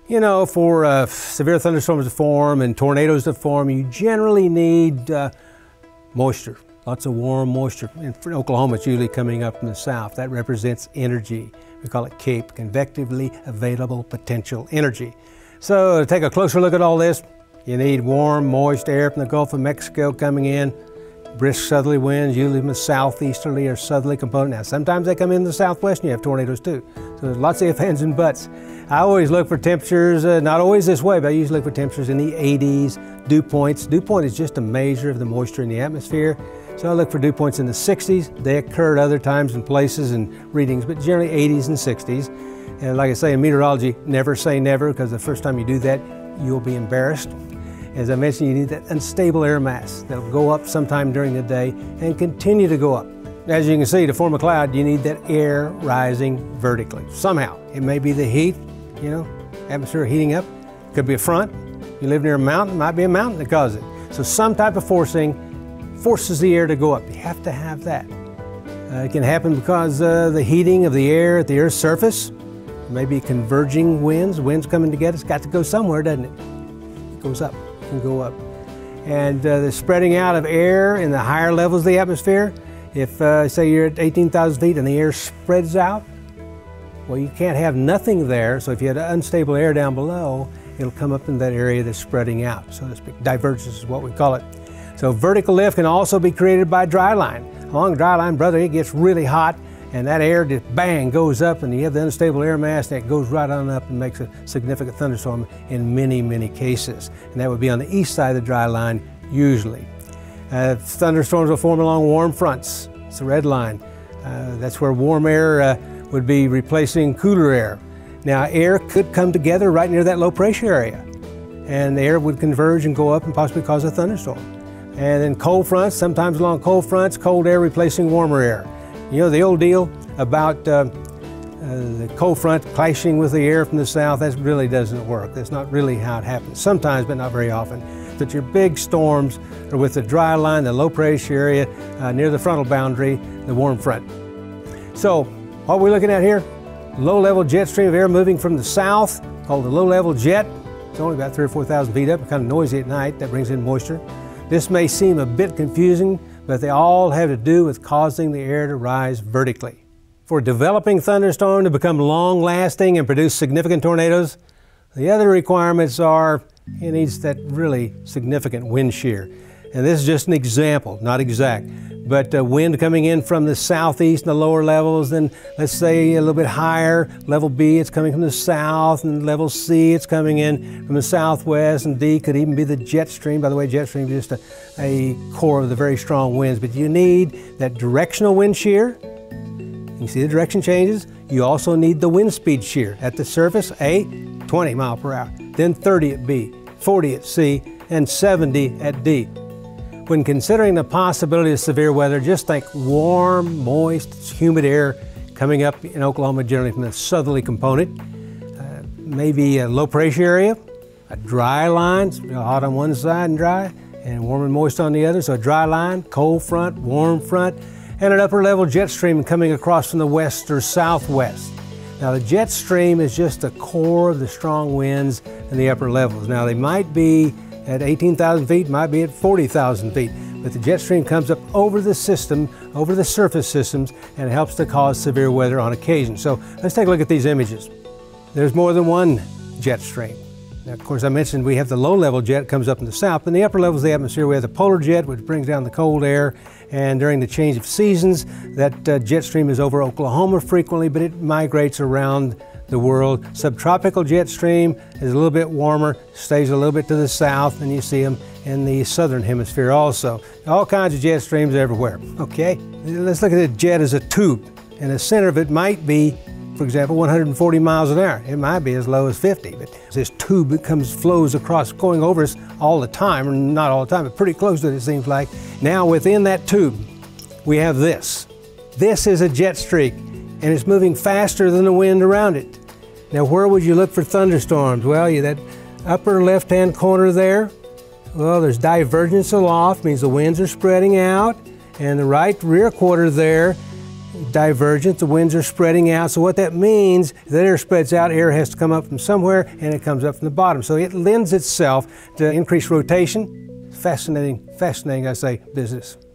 You know, for severe thunderstorms to form and tornadoes to form, you generally need moisture, lots of warm moisture. In Oklahoma, it's usually coming up from the south. That represents energy. We call it CAPE, convectively available potential energy. So to take a closer look at all this, you need warm, moist air from the Gulf of Mexico coming in, brisk southerly winds, usually from the southeasterly or southerly component. Now, sometimes they come in the southwest and you have tornadoes too. So there's lots of ifs, ands, and buts. I always look for temperatures, not always this way, but I usually look for temperatures in the 80s, dew points. Dew point is just a measure of the moisture in the atmosphere. So I look for dew points in the 60s. They occur at other times and places and readings, but generally 80s and 60s. And like I say in meteorology, never say never, because the first time you do that, you'll be embarrassed. As I mentioned, you need that unstable air mass that'll go up sometime during the day and continue to go up. As you can see, to form a cloud, you need that air rising vertically. Somehow, it may be the heat, you know, atmosphere heating up. It could be a front. You live near a mountain, it might be a mountain that causes it. So some type of forcing forces the air to go up. You have to have that. It can happen because the heating of the air at the Earth's surface, maybe converging winds coming together. It's got to go somewhere, doesn't it? It goes up. Can go up. And the spreading out of air in the higher levels of the atmosphere, if say you're at 18,000 feet and the air spreads out, well, you can't have nothing there. So if you had unstable air down below, it'll come up in that area that's spreading out. So to speak, divergence is what we call it. So vertical lift can also be created by dry line. Along dry line, brother, it gets really hot and that air just bang goes up and you have the unstable air mass and it goes right on up and makes a significant thunderstorm in many, many cases. And that would be on the east side of the dry line usually. Thunderstorms will form along warm fronts. It's the red line. That's where warm air would be replacing cooler air. Now air could come together right near that low pressure area and the air would converge and go up and possibly cause a thunderstorm. And then cold fronts, sometimes along cold fronts, cold air replacing warmer air. You know the old deal about the cold front clashing with the air from the south, that really doesn't work. That's not really how it happens. Sometimes, but not very often. But your big storms are with the dry line, the low pressure area, near the frontal boundary, the warm front. So what we're looking at here, low-level jet stream of air moving from the south, called the low-level jet. It's only about 3,000 or 4,000 feet up, kind of noisy at night. That brings in moisture. This may seem a bit confusing, but they all have to do with causing the air to rise vertically. For a developing thunderstorm to become long-lasting and produce significant tornadoes, the other requirements are it needs that really significant wind shear. And this is just an example, not exact, but wind coming in from the southeast in the lower levels, then let's say a little bit higher, level B, it's coming from the south, and level C, it's coming in from the southwest, and D could even be the jet stream. By the way, jet stream is just a core of the very strong winds, but you need that directional wind shear. You see the direction changes. You also need the wind speed shear. At the surface, A, 20 mile per hour, then 30 at B, 40 at C, and 70 at D. When considering the possibility of severe weather, just think warm, moist, humid air coming up in Oklahoma, generally from the southerly component. Maybe a low pressure area, a dry line, it's hot on one side and dry, and warm and moist on the other. So a dry line, cold front, warm front, and an upper level jet stream coming across from the west or southwest. Now the jet stream is just the core of the strong winds in the upper levels. Now they might be at 18,000 feet, might be at 40,000 feet, but the jet stream comes up over the system, over the surface systems, and it helps to cause severe weather on occasion. So let's take a look at these images. There's more than one jet stream. Now, of course, I mentioned we have the low-level jet comes up in the south. In the upper levels of the atmosphere, we have the polar jet, which brings down the cold air. And during the change of seasons, that jet stream is over Oklahoma frequently, but it migrates around the world. Subtropical jet stream is a little bit warmer, stays a little bit to the south, and you see them in the southern hemisphere also. All kinds of jet streams everywhere, okay? Let's look at the jet as a tube, and the center of it might be, for example, 140 miles an hour. It might be as low as 50, but this tube flows across, going over us all the time, or not all the time, but pretty close to it, it seems like. Now within that tube, we have this. This is a jet streak, and it's moving faster than the wind around it. Now where would you look for thunderstorms? Well, that upper left-hand corner there, well, there's divergence aloft, means the winds are spreading out, and the right rear quarter there, divergent, the winds are spreading out. So what that means is that air spreads out, air has to come up from somewhere, and it comes up from the bottom. So it lends itself to increased rotation. Fascinating, I say, business.